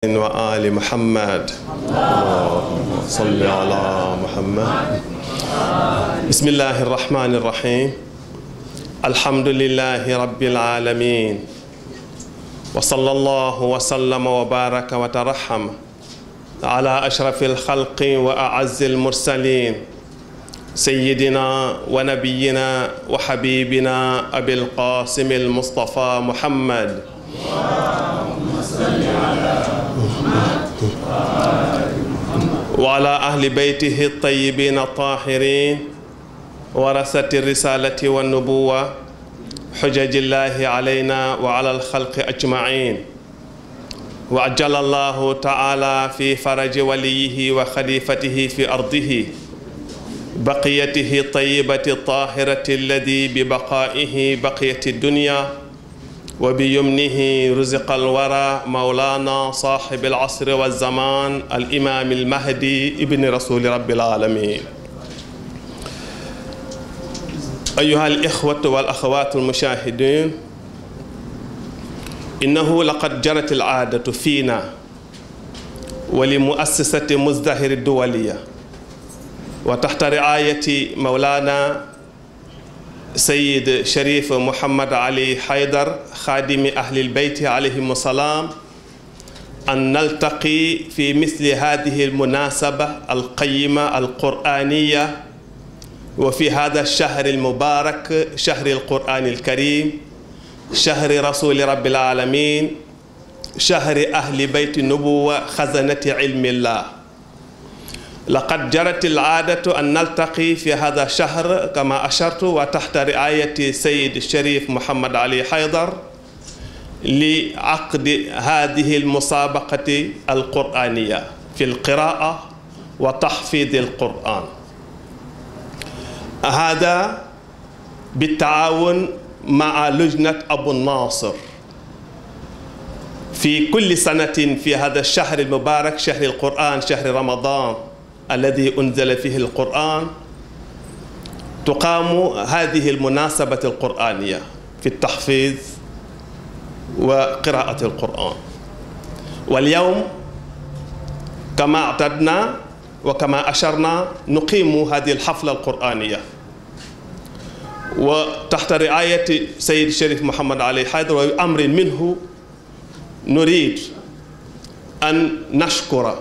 وآل محمد. اللهم صل على محمد. بسم الله الرحمن الرحيم. الحمد لله رب العالمين، وصلى الله وسلم وبارك وترحم على أشرف الخلق وأعز المرسلين سيدنا ونبينا وحبيبنا أبي القاسم المصطفى محمد. اللهم صل على محمد وعلى أهل بيته الطيبين الطاهرين ورثة الرسالة والنبوة حجج الله علينا وعلى الخلق أجمعين. وعجل الله تعالى في فرج وليه وخليفته في أرضه بقيته الطيبة الطاهرة الذي ببقائه بقيت الدنيا وبيمنه رزق الورى مولانا صاحب العصر والزمان الإمام المهدي ابن رسول رب العالمين. أيها الإخوة والأخوات المشاهدين، إنه لقد جرت العادة فينا ولمؤسسة مزدهر الدولية وتحت رعاية مولانا سيد شريف محمد علي حيدر خادم أهل البيت عليهم السلام أن نلتقي في مثل هذه المناسبة القيمة القرآنية وفي هذا الشهر المبارك، شهر القرآن الكريم، شهر رسول رب العالمين، شهر أهل بيت النبوة خزنة علم الله. لقد جرت العادة أن نلتقي في هذا الشهر كما أشرت وتحت رعاية سيد الشريف محمد علي حيدر لعقد هذه المسابقة القرآنية في القراءة وتحفيظ القرآن. هذا بالتعاون مع لجنة أبو الناصر. في كل سنة في هذا الشهر المبارك، شهر القرآن، شهر رمضان الذي أنزل فيه القرآن، تقام هذه المناسبة القرآنية في التحفيظ وقراءة القرآن. واليوم كما اعتدنا وكما أشرنا نقيم هذه الحفلة القرآنية وتحت رعاية سيد الشريف محمد علي حيدر وبأمر منه نريد أن نشكر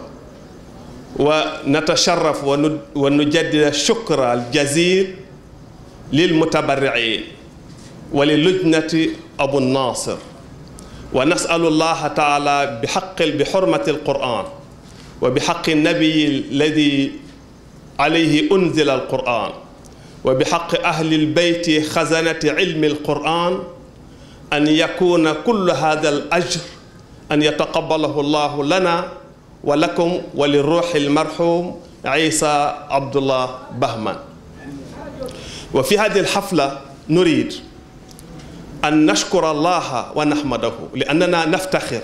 ونتشرف ونجدد الشكر الجزيل للمتبرعين وللجنة أبو الناصر، ونسأل الله تعالى بحرمة القرآن وبحق النبي الذي عليه أنزل القرآن وبحق أهل البيت خزنة علم القرآن أن يكون كل هذا الأجر أن يتقبله الله لنا ولكم وللروح المرحوم عيسى عبد الله بهمن. وفي هذه الحفلة نريد أن نشكر الله ونحمده لأننا نفتخر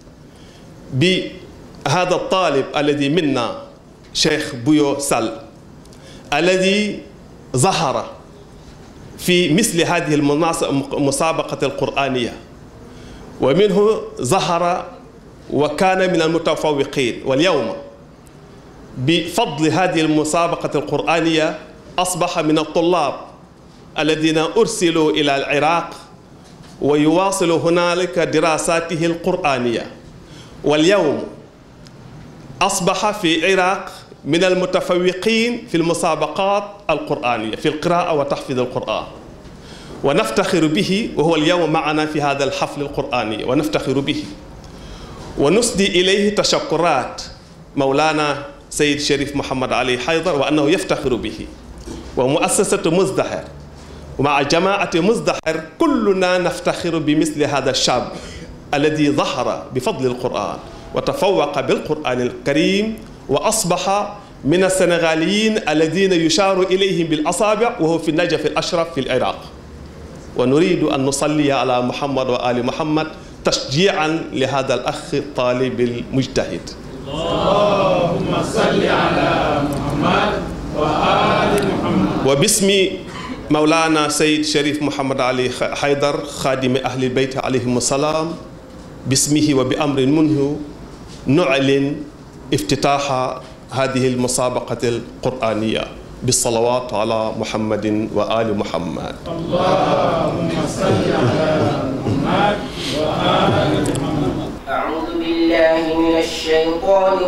بهذا الطالب الذي منا شيخ بويو سال الذي ظهر في مثل هذه المسابقة القرآنية ومنه ظهر وكان من المتفوقين. واليوم بفضل هذه المسابقة القرآنية أصبح من الطلاب الذين أرسلوا إلى العراق ويواصلوا هنالك دراساته القرآنية. واليوم أصبح في العراق من المتفوقين في المسابقات القرآنية في القراءة وتحفيظ القرآن، ونفتخر به، وهو اليوم معنا في هذا الحفل القرآني ونفتخر به ونسدي إليه تشكرات مولانا سيد شريف محمد علي حيدر وأنه يفتخر به ومؤسسة مزدهر ومع جماعة مزدهر كلنا نفتخر بمثل هذا الشاب الذي ظهر بفضل القرآن وتفوق بالقرآن الكريم وأصبح من السنغاليين الذين يشار إليهم بالأصابع وهو في النجف الأشرف في العراق. ونريد أن نصلي على محمد وآل محمد تشجيعا لهذا الأخ الطالب المجتهد. اللهم صل على محمد وآل محمد. وباسم مولانا سيد شريف محمد علي حيدر خادم أهل البيت عليهم السلام، باسمه وبأمر منه نعلن افتتاح هذه المسابقة القرآنية بالصلوات على محمد وآل محمد. اللهم صل على محمد وآل محمد. أعوذ بالله من الشيطان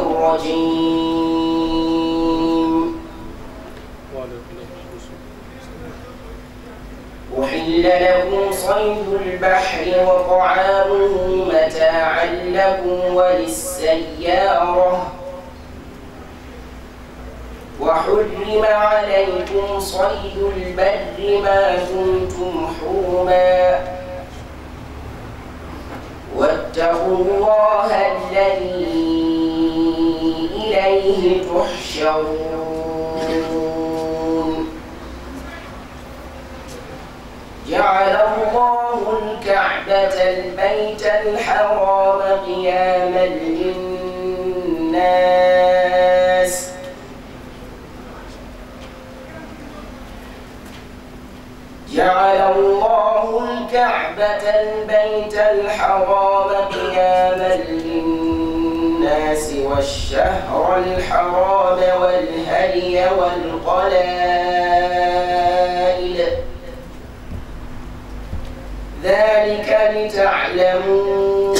الرجيم. أحل لكم صيد البحر وطعامه متاعا لكم وللسيارة وحرم عليكم صيد البر ما دمتم حرما واتقوا الله الذي إليه تحشرون. جعل الله الكعبة البيت الحرام قياما للناس جعل الله الكعبة البيت الحرام قياما للناس والشهر الحرام والهدي والقلائد ذلك لتعلموا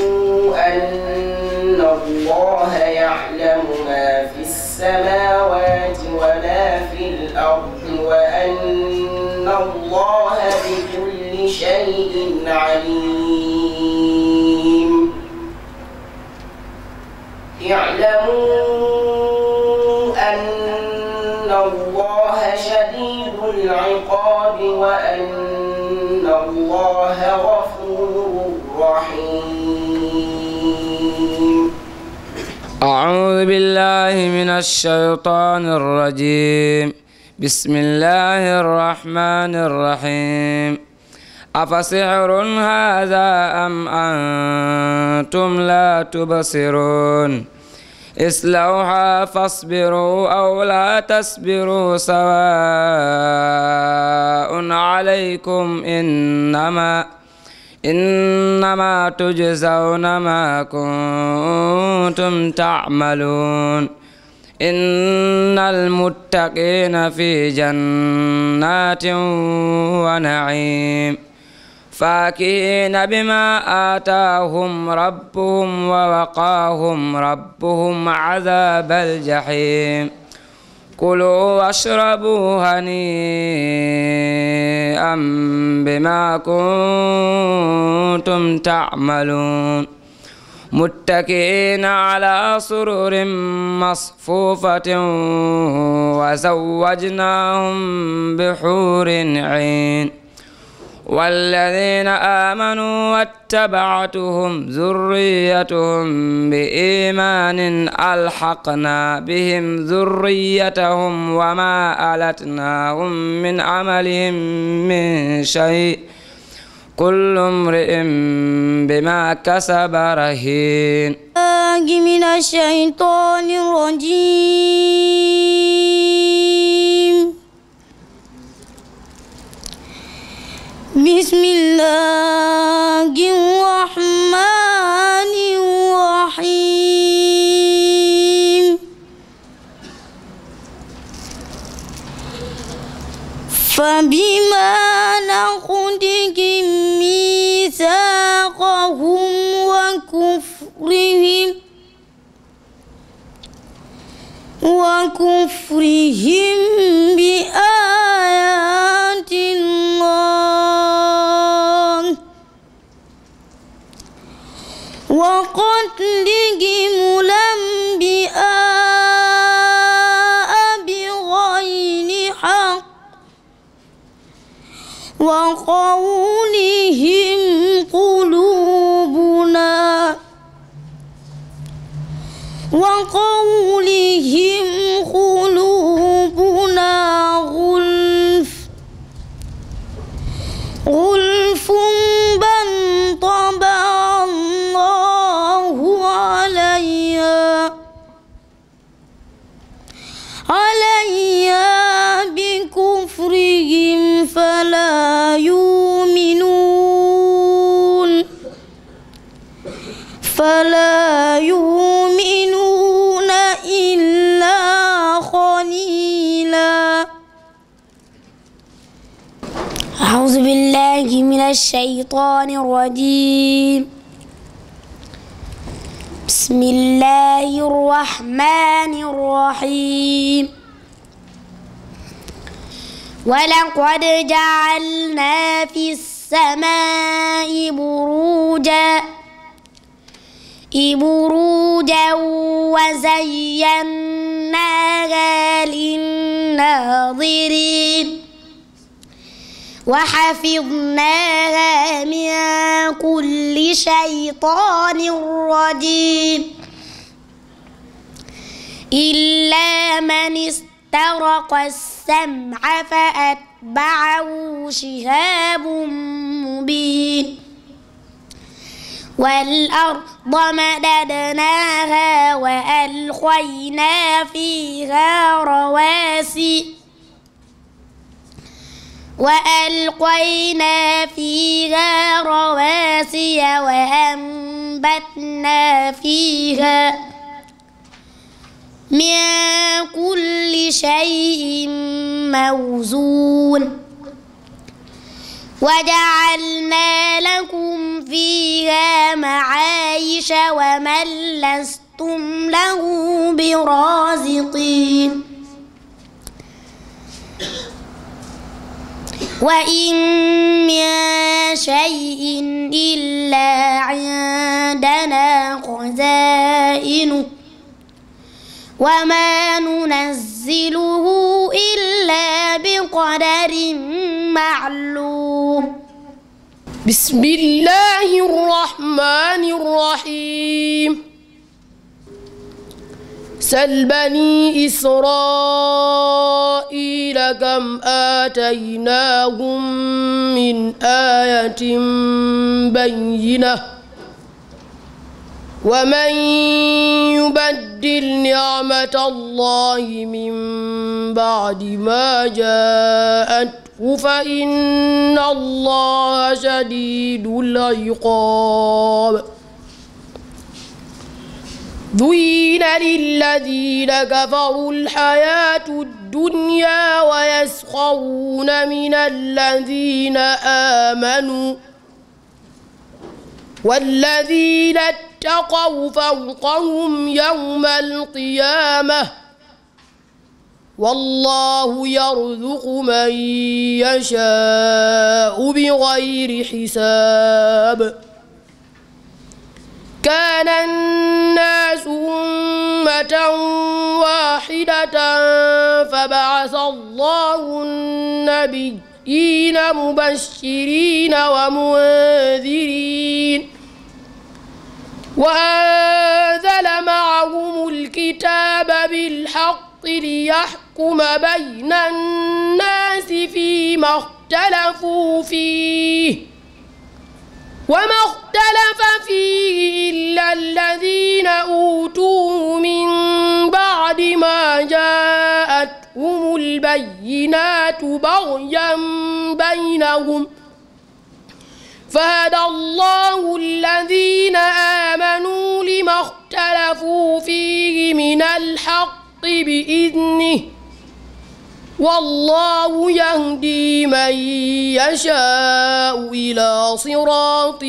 أن الله يعلم ما في السماوات وما في الأرض وأن الله بكل شيء عليم. اعلموا أن الله شديد العقاب وأن الله غفور رحيم. أعوذ بالله من الشيطان الرجيم. بسم الله الرحمن الرحيم. أفسحر هذا أم أنتم لا تبصرون اصلوها فاصبروا أو لا تصبروا سواء عليكم إنما تجزون ما كنتم تعملون. إن المتقين في جنات ونعيم فاكهين بما آتاهم ربهم ووقاهم ربهم عذاب الجحيم. كلوا واشربوا هنيئا بما كنتم تعملون متكئين على سرر مصفوفة وزوجناهم بحور عين. والذين آمنوا واتبعتهم ذريتهم بإيمان ألحقنا بهم ذريتهم وما ألتناهم من عملهم من شيء كل امرئ بما كسب رهين. من الشيطان الرجيم. بسم الله الرحمن الرحيم. فبما نقضهم ميثاقهم وكفرهم بآيات الله وقتلهم الأنبياء بغير حق وقولهم قلوبنا غلف بل طبع الله عليها بكفرهم فلا يؤمنون فلا يؤمنون إلا قليلا. أعوذ بالله من الشيطان الرجيم. بسم الله الرحمن الرحيم. ولقد جعلنا في السماء بروجا وزيناها للناظرين وحفظناها من كل شيطان رجيم إلا من استرق السمع فأتبعه شهاب مبين. والأرض مددناها وألقينا فيها رواسي وأنبتنا فيها من كل شيء موزون وجعلنا لكم فيها معايش ومن لستم له برازقين. وإن من شيء إلا عندنا خزائنه وما ننزله إلا بقدر معلوم. بسم الله الرحمن الرحيم. سل بني إسرائيل كم آتيناهم من آية بينة ومن يبدل نعمة الله من بعد ما جاءته فإن الله شديد العقاب. زين للذين كفروا الحياة الدنيا ويسخرون من الذين آمنوا والذين اتقوا فوقهم يوم القيامة والله يرزق من يشاء بغير حساب. كان الناس أمة واحدة فبعث الله النبيين مبشرين ومنذرين وأنزل معهم الكتاب بالحق ليحكم بين الناس فيما اختلفوا فيه وما اختلف فيه إلا الذين أوتوه من بعد ما جاءتهم البينات بغيا بينهم فهدى الله الذين آمنوا لما اختلفوا فيه من الحق بإذنه والله يهدي من يشاء إلى صراط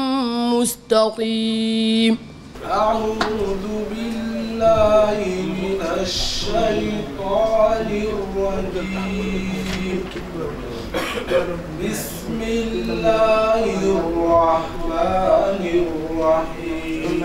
مستقيم. أعوذ بالله من الشيطان الرجيم. بسم الله الرحمن الرحيم.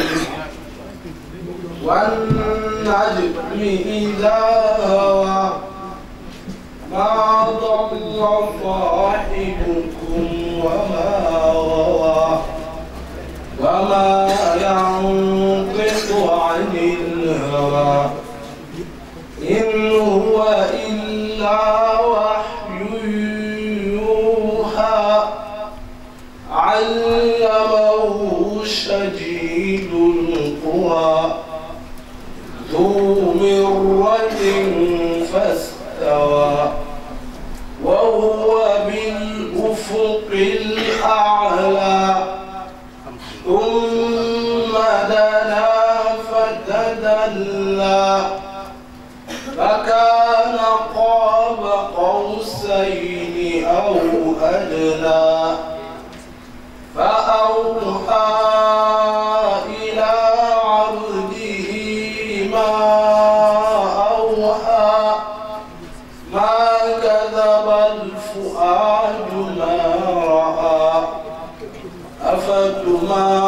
والنجم إذا هوى ما ضل صاحبكم وما غوى وما ينطق عن الهوى إن هو إلا وحي يوحى علمه شديد القوى ذو مرة فاستوى وهو بالأفق الأعلى ثم تدلى فكان قاب قوسين أو أدنى فأوحى إلى عبده ما أوحى ما كذب الفؤاد ما رأى أفتمارونه